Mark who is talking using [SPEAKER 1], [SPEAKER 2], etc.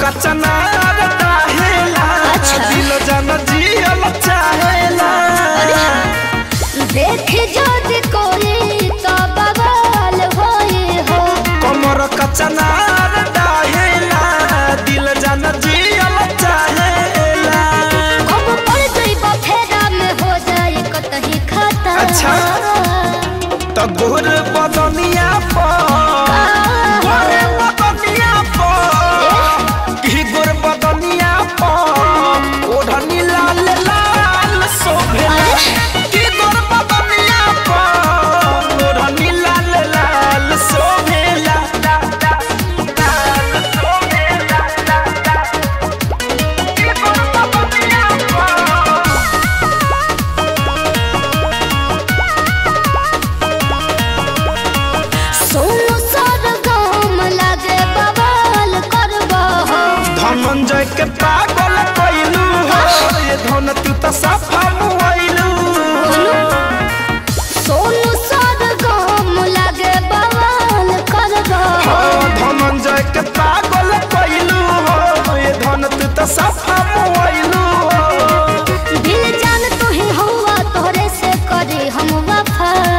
[SPEAKER 1] कचना रहेला दिल जान जियल चाहेला
[SPEAKER 2] देख जदि कोई तो बवाल होई हो
[SPEAKER 1] कमर कचना रहेला दिल जान जियल चाहेला
[SPEAKER 2] अब पड़ गई बफेरा में हो जाए कतही खाता
[SPEAKER 1] अच्छा तो गोर बदनिया पर की गोर बदनिया पर ओढ़नी लाल लाल शोभेला की गोर बदनिया पर ओढ़नी लाल लाल शोभेला धनंजय के पागल कइलू हो ये धन तू तो सफा मुइलू
[SPEAKER 2] सोनू सरगम लागे बवाल करबो
[SPEAKER 1] धनंजय के पागल कइलू हो ये धन तू तो सफा मुइलू
[SPEAKER 2] दिल जान तू ही हुआ तोरे से करे हम वफा